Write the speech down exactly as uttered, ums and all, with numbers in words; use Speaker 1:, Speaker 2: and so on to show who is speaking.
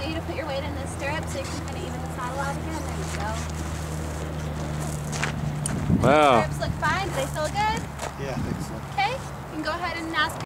Speaker 1: you to put your weight in this stirrup so you can kind of even the saddle out again. There you go.
Speaker 2: Wow.
Speaker 1: The stirrups look fine. Do they feel good?
Speaker 3: Yeah, I think so.
Speaker 1: Okay. You can go ahead and ask